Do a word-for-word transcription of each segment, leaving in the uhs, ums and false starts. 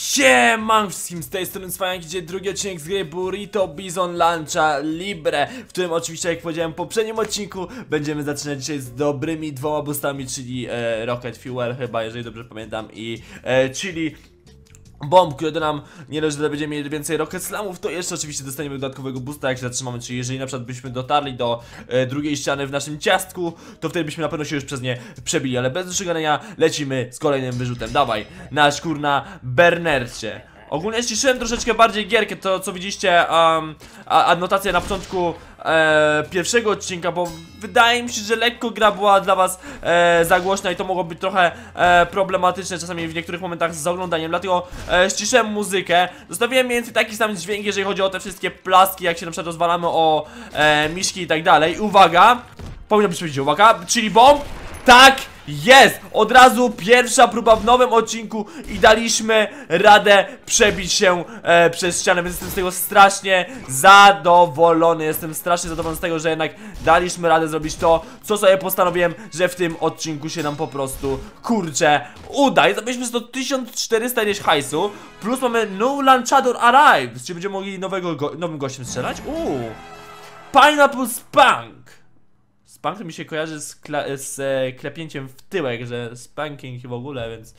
Siemanko wszystkim, z tej strony Cwajanki, dzisiaj drugi odcinek z gry Burrito Bison Lancia Libre, w którym oczywiście, jak powiedziałem w poprzednim odcinku, będziemy zaczynać dzisiaj z dobrymi dwoma boostami, czyli e, Rocket Fuel chyba, jeżeli dobrze pamiętam, i e, czyli bomb, które to nam nie dość, że będziemy mieli więcej Rocket Slamów, to jeszcze oczywiście dostaniemy dodatkowego boosta, jak się zatrzymamy, czyli jeżeli na przykład byśmy dotarli do e, drugiej ściany w naszym ciastku, to wtedy byśmy na pewno się już przez nie przebili, ale bez dłuższego gadania lecimy z kolejnym wyrzutem. Dawaj, nasz kurna Bernercie. Ogólnie ściszyłem troszeczkę bardziej gierkę, to co widzieliście, um, adnotację na początku e, pierwszego odcinka, bo wydaje mi się, że lekko gra była dla was e, za głośna i to mogło być trochę e, problematyczne czasami w niektórych momentach z oglądaniem, dlatego e, ściszyłem muzykę, zostawiłem mniej więcej taki sam dźwięk, jeżeli chodzi o te wszystkie plaski, jak się na przykład rozwalamy o e, miszki i tak dalej. I uwaga, powinno być powiedzieć, uwaga, czyli bomb, tak! Jest! Od razu pierwsza próba w nowym odcinku i daliśmy radę przebić się e, przez ścianę, więc jestem z tego strasznie zadowolony. Jestem strasznie zadowolony z tego, że jednak daliśmy radę zrobić to, co sobie postanowiłem, że w tym odcinku się nam po prostu, kurczę, uda. I zabiliśmy sto tysiąc czterysta ileś hajsu, plus mamy No Lanchador Arrives, czyli będziemy mogli nowego go nowym gościem strzelać. Uuu, Pineapple Spunk. Spunk mi się kojarzy z, z e, klepięciem w tyłek, że spanking i w ogóle, więc...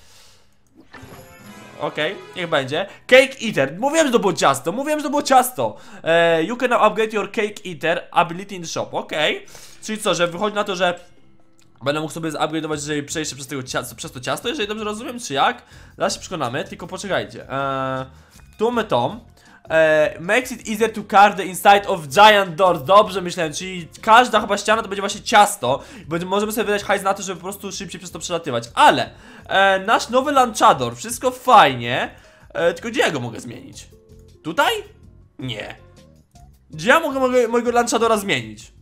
Okej, okay, niech będzie. Cake Eater, mówiłem, że to było ciasto, mówiłem, że to było ciasto. e, You can now upgrade your Cake Eater ability in the shop, okej okay. Czyli co, że wychodzi na to, że będę mógł sobie zupgrade'ować, jeżeli przejść przez, tego ciasto, przez to ciasto, jeżeli dobrze rozumiem, czy jak? Zaraz się przekonamy, tylko poczekajcie. e, Tu mamy to. Uh, makes it easier to carve the inside of giant doors. Dobrze myślałem, czyli każda chyba ściana to będzie właśnie ciasto. Będzie, możemy sobie wydać hajs na to, żeby po prostu szybciej przez to przelatywać. Ale uh, nasz nowy Lanchador, wszystko fajnie, uh, tylko gdzie ja go mogę zmienić? Tutaj? Nie. Gdzie ja mogę, mogę mojego Lanchadora zmienić?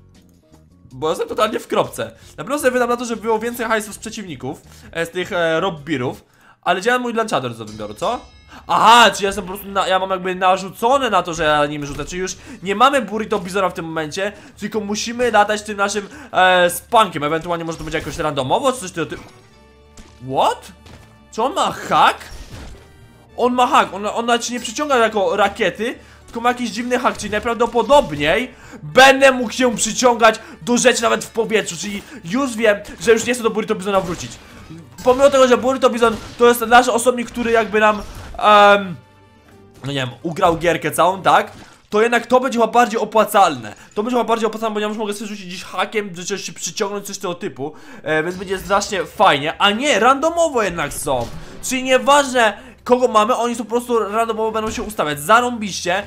Bo jestem totalnie w kropce. Na pewno sobie wydam na to, żeby było więcej hajsów z przeciwników, e, z tych e, robbirów. Ale gdzie mam mój Lanchador do wyboru, co? Aha, czy ja jestem po prostu, na, ja mam jakby narzucone na to, że ja nim rzucę. Czyli już nie mamy Burrito Bisona w tym momencie, tylko musimy latać tym naszym e, spunkiem. Ewentualnie może to będzie jakoś randomowo, czy coś ty... What? Czy on ma hack? On ma hack, on, on nawet się nie przyciąga jako rakiety, tylko ma jakiś dziwny hack, czyli najprawdopodobniej będę mógł się przyciągać do rzeczy nawet w powietrzu, czyli już wiem, że już nie chcę do Burrito Bisona wrócić. Pomimo tego, że Burrito Bison to jest nasz osobnik, który jakby nam, um, no nie wiem, ugrał gierkę całą, tak? To jednak to będzie chyba bardziej opłacalne. To będzie chyba bardziej opłacalne, bo ja już mogę sobie rzucić gdzieś hakiem, że coś się przyciągnąć, coś tego typu, e, więc będzie strasznie fajnie. A nie, randomowo jednak są. Czyli nieważne kogo mamy, oni są po prostu randomowo będą się ustawiać. Zarąbiście,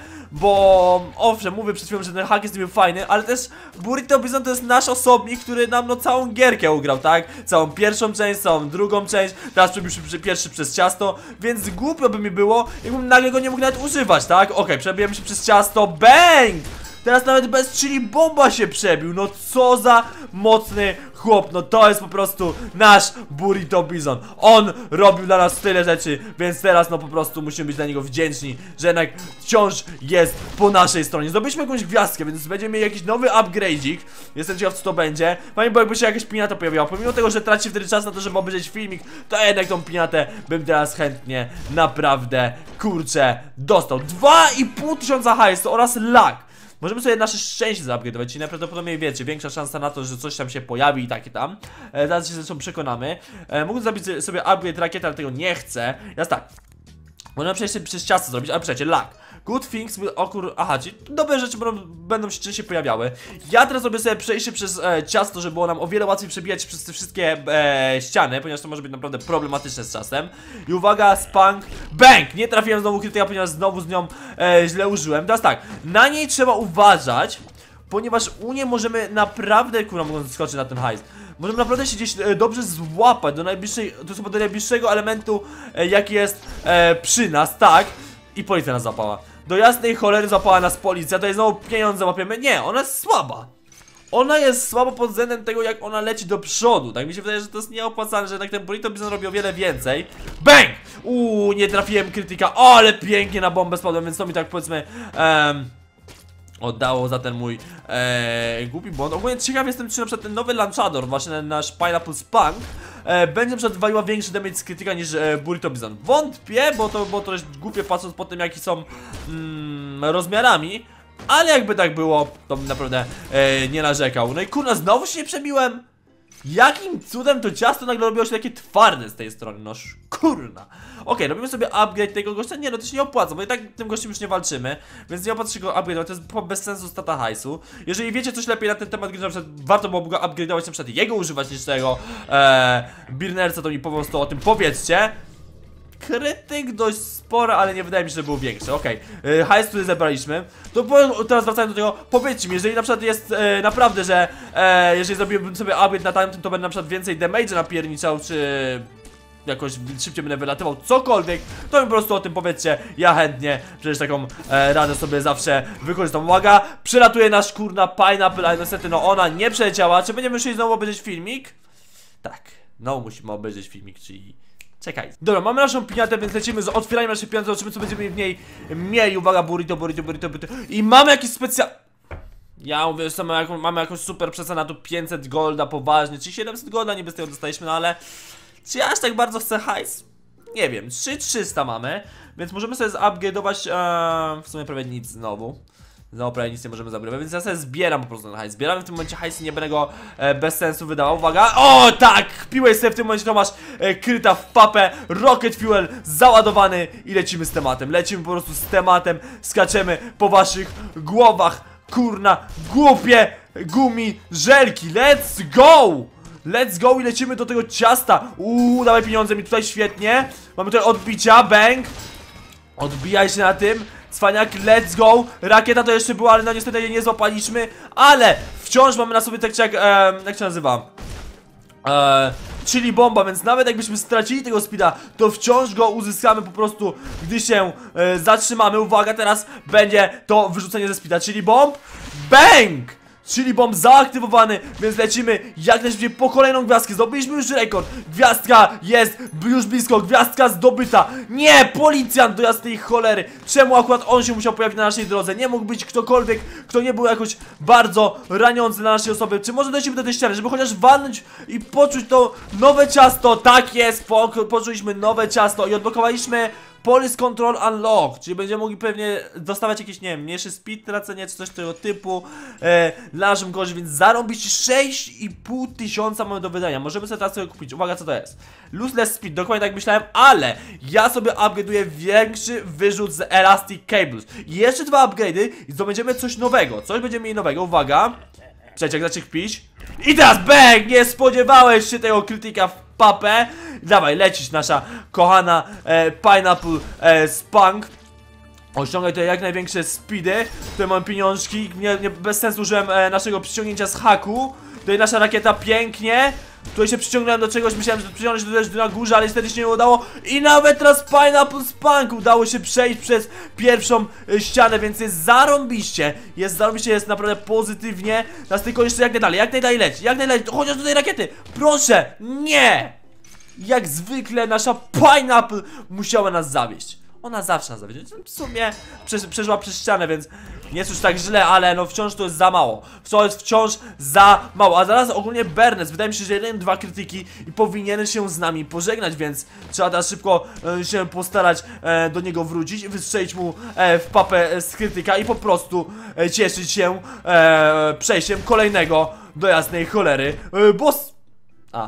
bo owszem, mówię przed chwilą, że ten hack jest niby fajny, ale też Burrito Bison to jest nasz osobnik, który nam no całą gierkę ugrał, tak? Całą pierwszą część, całą drugą część, teraz przebił pierwszy przez ciasto, więc głupio by mi było, jakbym nagle go nie mógł nawet używać, tak? Okej, okay, przebijemy się przez ciasto, bang! Teraz nawet bez chili bomba się przebił, no co za mocny chłop, no to jest po prostu nasz Burrito Bison. On robił dla nas tyle rzeczy, więc teraz no po prostu musimy być dla niego wdzięczni, że jednak wciąż jest po naszej stronie. Zdobyliśmy jakąś gwiazdkę, więc będziemy mieli jakiś nowy upgrade'ik. Jestem ciekaw, co to będzie. Fajnie, bo jakby się jakaś piniata pojawiła, pomimo tego, że traci wtedy czas na to, żeby obejrzeć filmik, to jednak tą piniatę bym teraz chętnie naprawdę, kurczę, dostał. Dwa i pół tysiąca hajsu oraz lag. Możemy sobie nasze szczęście zaupgrade'ować, czyli najprawdopodobniej wiecie, większa szansa na to, że coś tam się pojawi i takie tam. E, zaraz się zresztą przekonamy. E, mógł zrobić sobie upgrade rakiety, ale tego nie chcę. Teraz tak. Możemy przejść przez ciasto zrobić, ale przecież lag. Good things will occur... Aha, czyli dobre rzeczy będą się częściej pojawiały. Ja teraz robię sobie przejście przez e, ciasto, żeby było nam o wiele łatwiej przebijać przez te wszystkie e, ściany, ponieważ to może być naprawdę problematyczne z czasem. I uwaga, spunk, bang! Nie trafiłem znowu krytyka, ponieważ znowu z nią e, źle użyłem. Teraz tak, na niej trzeba uważać, ponieważ u niej możemy naprawdę, kurwa, mogą skoczyć na ten hajs. Możemy naprawdę się gdzieś e, dobrze złapać do najbliższej, to jest chyba do najbliższego elementu, e, jaki jest e, przy nas, tak? I policja nas złapała. Do jasnej cholery złapała nas policja, tutaj znowu pieniądze łapiemy. Nie, ona jest słaba. Ona jest słaba pod względem tego, jak ona leci do przodu. Tak mi się wydaje, że to jest nieopłacalne, że jednak ten Burrito Bison robi o wiele więcej. Bang! Uuu, nie trafiłem krytyka. O, ale pięknie na bombę spadłem, więc to mi tak powiedzmy um, oddało za ten mój e, głupi błąd. Ogólnie ciekaw jestem, czy na przykład ten nowy Lanchador, właśnie nasz Pineapple Spunk e, będzie na przykład waliła większy damage z krytyka niż e, Burrito Bizon. Wątpię, bo to było trochę głupie patrząc po tym, jaki są mm, rozmiarami. Ale jakby tak było, to bym naprawdę e, nie narzekał. No i kurna, znowu się nie przebiłem. Jakim cudem to ciasto nagle robiło się takie twarde z tej strony, no kurna. Okej, okay, robimy sobie upgrade tego gościa, nie no to się nie opłaca, bo i tak tym gościem już nie walczymy. Więc nie opłaca się go upgrade'ować, to jest bez sensu stata hajsu. Jeżeli wiecie coś lepiej na ten temat, gdzie na przykład warto byłoby go upgrade'ować, na przykład jego używać niż tego e, Birnerca, to mi po prostu o tym powiedzcie. Krytyk dość sporo, ale nie wydaje mi się, że był większy. Okej, okay. Hajs, który zebraliśmy. To po, teraz wracając do tego, powiedzcie mi, jeżeli na przykład jest e, naprawdę, że e, jeżeli zrobiłbym sobie upgrade na tamtym, to będę na przykład więcej damage napierniczał, czy jakoś szybciej będę wylatywał, cokolwiek, to mi po prostu o tym powiedzcie. Ja chętnie przecież taką e, radę sobie zawsze wykorzystam. Uwaga, przylatuje nasz kurna Pineapple, ale niestety no ona nie przeleciała. Czy będziemy musieli znowu obejrzeć filmik? Tak, no musimy obejrzeć filmik, czyli... Czekaj. Dobra, mamy naszą piniatę, więc lecimy z otwieraniem naszej piniaty, zobaczymy co będziemy w niej mieli. Uwaga, burrito, burrito, burrito, burrito. I mamy jakiś specjal... Ja mówię, że mamy, jaką, mamy jakąś super przecenę, tu pięćset golda, poważnie, czy siedemset golda niby z tego dostaliśmy, no ale... Czy ja aż tak bardzo chcę hajs? Nie wiem, trzy tysiące trzysta mamy, więc możemy sobie zupgrade'ować ee, w sumie prawie nic znowu. Znowu prawie nic nie możemy zabrać, więc ja sobie zbieram po prostu ten hajs. Zbieramy w tym momencie hajs i nie będę go e, bez sensu wydawał. Uwaga, o tak! Piłeś sobie w tym momencie, to masz e, kryta w papę, rocket fuel załadowany i lecimy z tematem. Lecimy po prostu z tematem, skaczemy po waszych głowach. Kurna, głupie gumi żelki, let's go! Let's go i lecimy do tego ciasta. Uuu, dawaj pieniądze mi tutaj, świetnie. Mamy tutaj odbicia, bang. Odbijaj się na tym. Cwaniak, let's go. Rakieta to jeszcze była, ale no niestety jej nie złapaliśmy. Ale wciąż mamy na sobie tak jak, e, jak się nazywa? E, czyli bomba, więc nawet jakbyśmy stracili tego speeda, to wciąż go uzyskamy po prostu, gdy się e, zatrzymamy. Uwaga, teraz będzie to wyrzucenie ze speeda, czyli bomb. Bang! Czyli bomb zaaktywowany, więc lecimy jak najszybciej po kolejną gwiazdkę. Zdobyliśmy już rekord. Gwiazdka jest już blisko, gwiazdka zdobyta. Nie, policjant do jasnej cholery. Czemu akurat on się musiał pojawić na naszej drodze? Nie mógł być ktokolwiek, kto nie był jakoś bardzo raniący dla naszej osoby. Czy może lecimy do tej ściany, żeby chociaż walnąć i poczuć to nowe ciasto? Tak jest, po, poczuliśmy nowe ciasto i odblokowaliśmy Police Control Unlock, czyli będziemy mogli pewnie dostawać jakiś, nie wiem, mniejszy speed tracenie, czy coś tego typu e, dla naszym gości, więc zarobić sześć i pół tysiąca mamy do wydania. Możemy sobie teraz sobie kupić. Uwaga, co to jest? Lossless speed, dokładnie tak myślałem, ale ja sobie upgrade'uję większy wyrzut z Elastic Cables. I jeszcze dwa upgrade'y i zdobędziemy coś nowego. Coś będziemy mieli nowego, uwaga. Cześć, jak zacznie kpić. I teraz bang! Nie spodziewałeś się tego krytyka w papę. Dawaj, lecisz nasza kochana e, Pineapple e, Spunk. Osiągaj tutaj jak największe speedy. Tutaj mam pieniążki. Nie, nie, bez sensu użyłem e, naszego przyciągnięcia z haku. Tutaj nasza rakieta pięknie. Tutaj się przyciągnąłem do czegoś, myślałem, że przyciągnąć się też na górze, ale niestety się nie udało. I nawet teraz Pineapple Spunk udało się przejść przez pierwszą y, ścianę, więc jest zarąbiście. Jest zarąbiście, jest naprawdę pozytywnie. Teraz tylko jeszcze jak najdalej, jak najdalej leci, jak najdalej, chociaż do tej rakiety. Proszę, nie! Jak zwykle nasza Pineapple musiała nas zawieść. Ona zawsze nas zawiedzie. W sumie prze, przeżyła przez ścianę, więc nie jest już tak źle, ale no wciąż to jest za mało. To jest wciąż za mało. A zaraz ogólnie Bernes, wydaje mi się, że jeden, dwa krytyki i powinien się z nami pożegnać, więc trzeba teraz szybko e, się postarać e, do niego wrócić i wystrzelić mu e, w papę z krytyka i po prostu e, cieszyć się e, przejściem kolejnego do jasnej cholery. E, boss... A.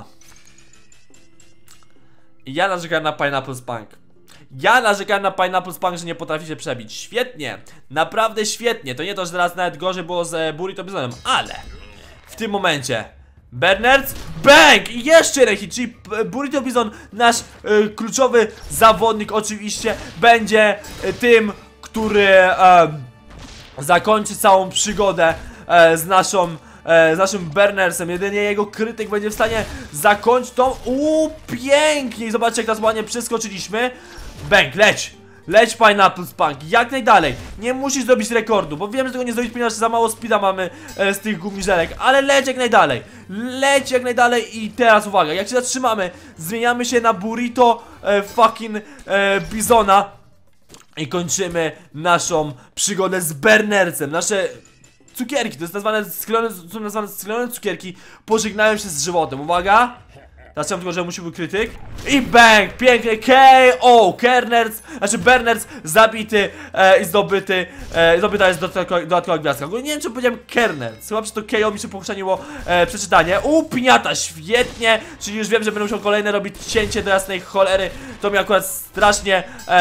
Ja narzekałem na Pineapple Spunk. Ja narzekałem na Pineapple Spunk, że nie potrafi się przebić. Świetnie, naprawdę świetnie. To nie to, że teraz nawet gorzej było z e, Burrito Bizonem, ale w tym momencie Bernards, bang! I jeszcze jeden hit, czyli Burrito Bizon, nasz e, kluczowy zawodnik oczywiście, będzie e, tym, który e, zakończy całą przygodę e, z naszą E, z naszym Bernersem. Jedynie jego krytyk będzie w stanie zakończyć tą. Uuu, pięknie. Zobaczcie, jak nas ładnie przeskoczyliśmy. Bang, leć. Leć Pineapple Spunk, jak najdalej. Nie musisz zrobić rekordu, bo wiem, że tego nie zrobić, ponieważ za mało speeda mamy e, z tych gumiżelek. Ale leć jak najdalej. Leć jak najdalej i teraz uwaga, jak się zatrzymamy, zmieniamy się na Burrito e, fucking e, Bizona. I kończymy naszą przygodę z Bernercem. Nasze cukierki, to jest nazwane sklone, są nazwane sklone cukierki, pożegnają się z żywotem. Uwaga! Teraz chciałem tylko, że musi być krytyk. I bang! Pięknie K O! Kernerc, znaczy Bernerc zabity e, i zdobyty. E, zdobyta jest dodatkowa gwiazdka. Nie wiem, czy powiedziałem Kernerc. Chyba, że to K O mi się pochrzaniło e, przeczytanie. U, piniata, świetnie! Czyli już wiem, że będę musiał kolejne robić cięcie do jasnej cholery. To mnie akurat strasznie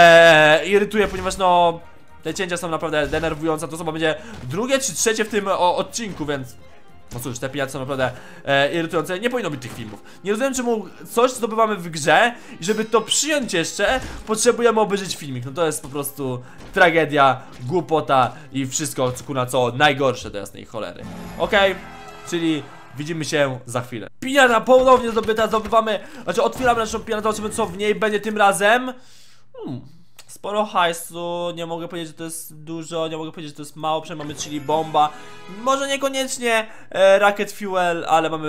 e, irytuje, ponieważ no... Te cięcia są naprawdę denerwujące. To chyba będzie drugie czy trzecie w tym o, odcinku, więc... No cóż, te pijacy są naprawdę e, irytujące. Nie powinno być tych filmów. Nie rozumiem, czemu coś zdobywamy w grze i żeby to przyjąć jeszcze, potrzebujemy obejrzeć filmik. No to jest po prostu tragedia, głupota i wszystko, na co najgorsze do jasnej cholery. Okej, okay? Czyli widzimy się za chwilę. Pijana ponownie zdobyta, zdobywamy, znaczy otwieramy naszą pijanę, zobaczymy co w niej będzie tym razem. Hmm. Sporo hajsu, nie mogę powiedzieć, że to jest dużo, nie mogę powiedzieć, że to jest mało, przynajmniej mamy chili bomba. Może niekoniecznie e, rocket fuel, ale mamy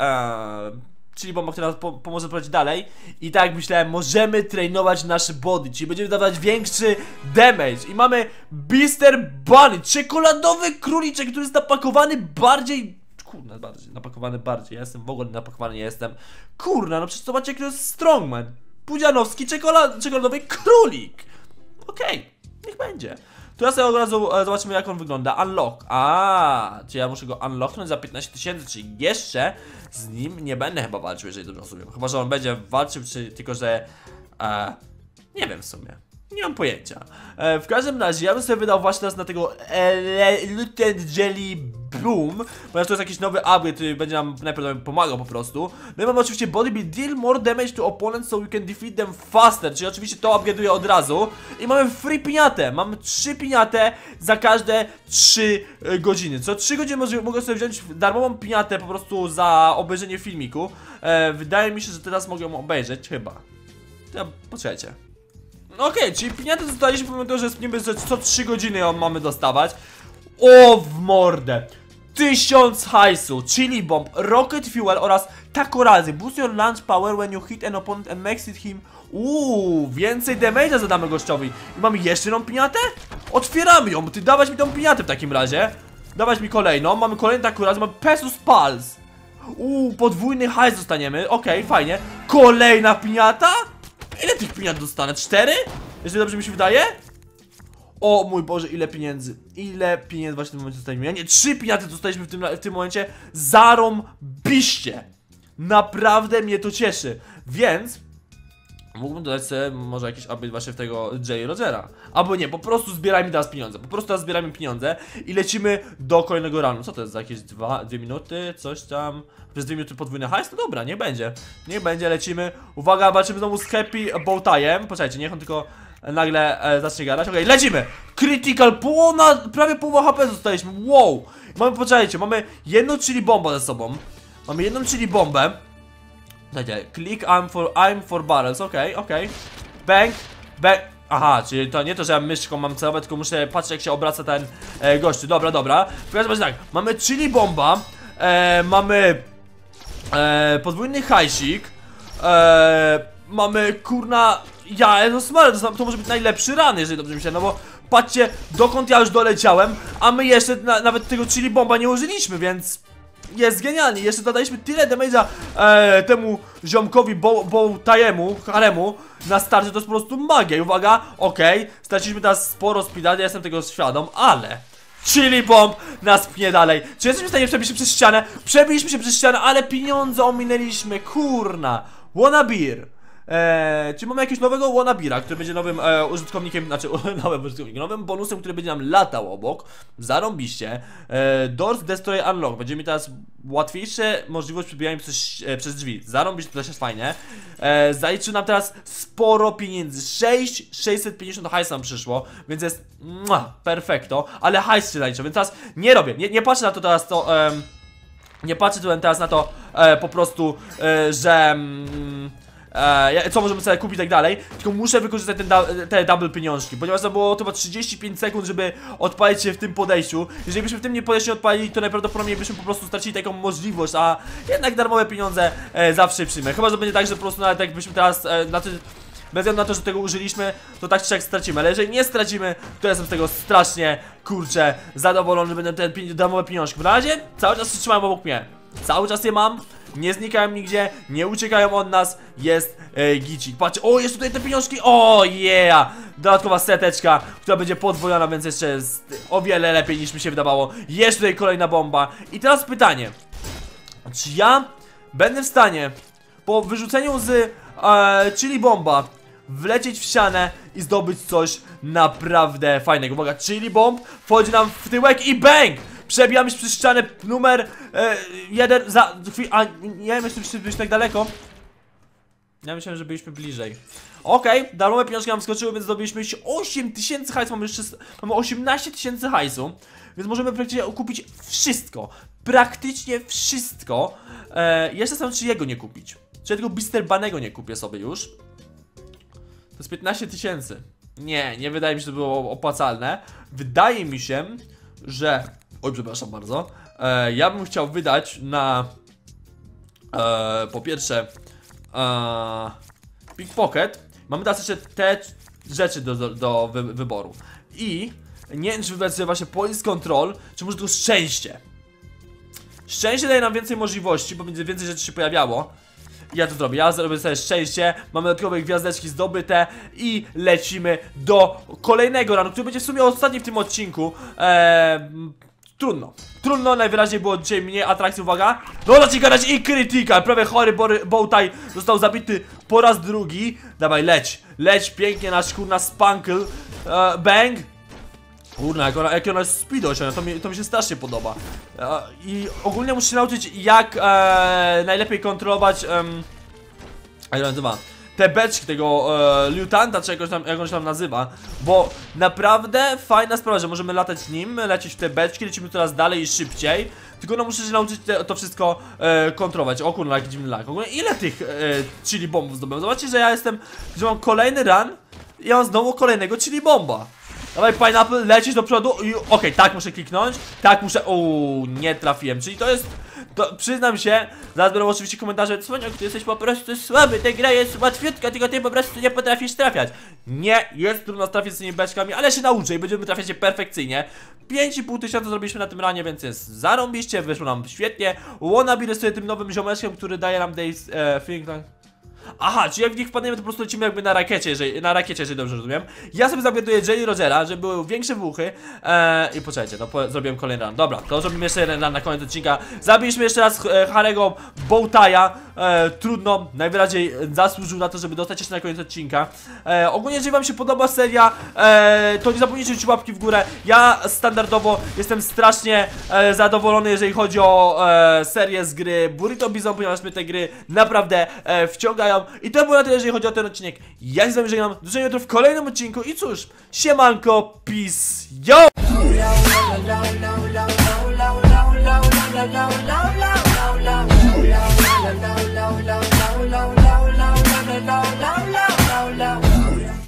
e, chili bomba, która nas po, pomoże prowadzić dalej. I tak jak myślałem, możemy trenować nasze body, czyli będziemy dawać większy damage. I mamy Beaster Bunny, czekoladowy króliczek, który jest napakowany bardziej... Kurna, bardziej, napakowany bardziej, ja jestem w ogóle napakowany, nie jestem. Kurna, no przecież zobaczcie, jaki to jest strongman. Pudzianowski czekolad czekoladowy królik. Okej, okay, niech będzie. To ja sobie od razu e, zobaczymy, jak on wygląda. Unlock. A, czy ja muszę go unlocknąć za piętnaście tysięcy, czyli jeszcze z nim nie będę chyba walczył, jeżeli dobrze rozumiem. Chyba, że on będzie walczył, czy tylko, że e, nie wiem w sumie. Nie mam pojęcia. E, w każdym razie ja bym sobie wydał właśnie teraz na tego Lieutenant Jelly Boom, ponieważ to jest jakiś nowy upgrade, który będzie nam najprawdopodobniej pomagał po prostu. No i mamy oczywiście Body Build, deal more damage to opponents so you can defeat them faster, czyli oczywiście to upgrade'uje od razu. I mamy free piniatę, mamy trzy piniate za każde trzy godziny. Co trzy godziny może, mogę sobie wziąć darmową piniatę po prostu za obejrzenie filmiku. E, wydaje mi się, że teraz mogę ją obejrzeć, chyba. To ja, poczekajcie. Okej, okay, czyli piniatę dostaliśmy pomimo tego, że niby co trzy godziny ją mamy dostawać. O, w mordę! Tysiąc hajsu, chili bomb, rocket fuel oraz takorazy. Boost your launch power when you hit an opponent and makes it him. Uuu, więcej damage'a zadamy gościowi. I mamy jeszcze jedną piniatę? Otwieramy ją, ty dawać mi tą piniatę w takim razie. Dawać mi kolejną, mamy kolejny takorazy, mamy Pesus Pulse. Uuu, podwójny hajs dostaniemy, okej, okay, fajnie. Kolejna piniata? Ile tych piniat dostanę? Cztery? Jeżeli dobrze mi się wydaje? O mój Boże, ile pieniędzy. Ile pieniędzy właśnie w tym momencie dostaliśmy. Ja nie, trzy piniaty dostaliśmy w tym, w tym momencie. Zarąbiście. Naprawdę mnie to cieszy. Więc mógłbym dodać sobie może jakiś update właśnie w tego J. Rogera. Albo nie, po prostu zbierajmy teraz pieniądze. Po prostu teraz zbierajmy pieniądze i lecimy do kolejnego runu. Co to jest za jakieś dwa, dwie minuty? Coś tam. Przez dwie minuty podwójny hajs? No dobra, niech będzie. Niech będzie, lecimy. Uwaga, walczymy znowu z Happy Bowtie'em. Poczekajcie, niech on tylko nagle e, zacznie gadać. Okej, okay, lecimy! Critical, połowa, prawie połowa H P zostaliśmy. Wow! Mamy, poczekajcie, mamy jedną chili bombę ze sobą. Mamy jedną chili bombę. Dajcie, click I'm for, I'm for barrels, okej, okay, okej. Okay. Bang, bang. Aha, czyli to nie to, że ja myszką mam celować, tylko muszę patrzeć, jak się obraca ten e, gościu. Dobra, dobra. W każdym razie tak, mamy chili bomba, e, mamy e, podwójny hajsik, e, mamy kurna. Ja, no smarę, to, to może być najlepszy run, jeżeli dobrze myślę, no bo patrzcie, dokąd ja już doleciałem, a my jeszcze na, nawet tego chili bomba nie użyliśmy, więc jest genialnie. Jeszcze dodaliśmy tyle damage'a e, temu ziomkowi Bowtie'emu, haremu na starcie, to jest po prostu magia. I uwaga, okej, okay, straciliśmy teraz sporo speeda, ja jestem tego świadom, ale chili bomb nas pnie dalej. Czy jesteśmy w stanie przebić się przez ścianę? Przebiliśmy się przez ścianę, ale pieniądze ominęliśmy, kurna. Wanna beer. Eee, czy mamy jakiegoś nowego Wannabira, który będzie nowym e, użytkownikiem, znaczy nowym użytkownikiem, nowym bonusem, który będzie nam latał obok. Zarąbiście. eee, Doors Destroy Unlock. Będzie mi teraz łatwiejsze możliwość przebijania przez, e, przez drzwi. Zarąbiście, to też jest fajne. eee, Zaliczy nam teraz sporo pieniędzy. sześć tysięcy sześćset pięćdziesiąt hajs nam przyszło, więc jest mua, perfekto. Ale hajs się zaliczy, więc teraz nie robię, nie, nie patrzę na to teraz to em, nie patrzę teraz na to e, po prostu, e, że mm, Eee, co możemy sobie kupić i tak dalej. Tylko muszę wykorzystać ten da te double pieniążki, ponieważ to było chyba trzydzieści pięć sekund, żeby odpalić się w tym podejściu. Jeżeli byśmy w tym nie podejściu odpalili, to najprawdopodobniej byśmy po prostu stracili taką możliwość. A jednak darmowe pieniądze e, zawsze przyjmę. Chyba, że będzie tak, że po prostu nawet jakbyśmy teraz e, na ty Bez względu na to, że tego użyliśmy, to tak czy jak stracimy. Ale jeżeli nie stracimy, to jestem z tego strasznie, kurczę, zadowolony. Będę ten darmowe pieniążki. Na razie cały czas się trzymają obok mnie. Cały czas je mam. Nie znikają nigdzie, nie uciekają od nas. Jest e, gicik. Patrzcie, o, jest tutaj te pieniążki. O, yeah! Dodatkowa seteczka, która będzie podwojona, więc jeszcze jest o wiele lepiej niż mi się wydawało. Jest tutaj kolejna bomba. I teraz pytanie, czy ja będę w stanie po wyrzuceniu z e, chili bomba wlecieć w ścianę i zdobyć coś naprawdę fajnego. Uwaga, chili bomb wchodzi nam w tyłek i bang! Przebijamy się przez ścianę numer e, jeden za chwilę. A nie wiem, jeśli byliśmy tak daleko. Ja myślałem, że byliśmy bliżej. Okej, okay, darmowe pieniążki nam wskoczyły, więc zdobyliśmy osiem tysięcy hajsu. Mamy jeszcze mamy osiemnaście tysięcy hajsu. Więc możemy praktycznie kupić wszystko. Praktycznie wszystko. e, Jeszcze sam, czy jego nie kupić. Czy tego Mister Banego nie kupię sobie już. To jest piętnaście tysięcy. Nie, nie wydaje mi się, że to było opłacalne. Wydaje mi się, że... Oj, przepraszam bardzo. E, ja bym chciał wydać na... E, po pierwsze... E, pickpocket. Mamy teraz jeszcze te rzeczy do, do, do wy, wyboru. I... Nie wiem, czy wybrać sobie właśnie police control, czy może to szczęście. Szczęście daje nam więcej możliwości, bo będzie więcej rzeczy się pojawiało. Ja to zrobię, ja zrobię sobie szczęście. Mamy dodatkowe gwiazdeczki zdobyte i lecimy do kolejnego ranu, który będzie w sumie ostatni w tym odcinku. eee, Trudno, trudno, najwyraźniej było dzisiaj mniej atrakcji, uwaga. No zacznij gadać i krytyka, prawie chory bowtie został zabity po raz drugi. Dawaj, leć, leć pięknie nasz kurna Spunkle. eee, Bang. Kurna, jak ona, jak ona jest speedo, to mi, to mi się strasznie podoba. e, I ogólnie muszę się nauczyć, jak e, najlepiej kontrolować um, jak to nazywa, te beczki tego e, liutanta, czy jakoś tam, jak on się tam nazywa. Bo naprawdę fajna sprawa, że możemy latać nim, lecieć w te beczki, lecimy coraz dalej i szybciej. Tylko no muszę się nauczyć te, to wszystko e, kontrolować. O kurna, jaki dziwny lag. Ogólnie ile tych e, chili bombów zdobyłem? Zobaczcie, że ja jestem, że mam kolejny run i ja mam znowu kolejnego chili bomba. Dawaj, Pineapple, lecisz do przodu i okej, okay, tak muszę kliknąć. Tak muszę, uuu, nie trafiłem. Czyli to jest, to przyznam się. Zaraz będą oczywiście komentarze: Słoniak, ty jesteś po prostu słaby, ta gra jest łatwiutka, tylko ty po prostu nie potrafisz trafiać. Nie, jest trudno trafić z tymi beczkami, ale się nauczę i będziemy trafiać je perfekcyjnie. pięć i pół tysiąca zrobiliśmy na tym ranie, więc jest zarąbiście, wyszło nam świetnie. Wannabe jest sobie tym nowym ziomeczkiem, który daje nam days, e, think tank. Aha, czyli jak w nich wpadniemy, to po prostu lecimy jakby na rakiecie, jeżeli, na rakiecie, jeżeli dobrze rozumiem. Ja sobie zawiaduję Jelly Rogera, żeby były większe wuchy. eee, I poczekajcie, no po, zrobiłem kolejny run. Dobra, to zrobimy jeszcze jeden run na koniec odcinka. Zabiliśmy jeszcze raz e, Harry'ego Bowtie'a. e, Trudno, najwyraźniej zasłużył na to, żeby dostać jeszcze na koniec odcinka. e, Ogólnie, jeżeli wam się podoba seria, e, to nie zapomnijcie rzucić łapki w górę. Ja standardowo jestem strasznie e, zadowolony, jeżeli chodzi o e, serię z gry Burrito Bison, ponieważ mnie te gry naprawdę e, wciągają. I to było na tyle, jeżeli chodzi o ten odcinek. Ja się z wami żegnam, do zobaczenia jutro w kolejnym odcinku. I cóż, siemanko, peace, yo!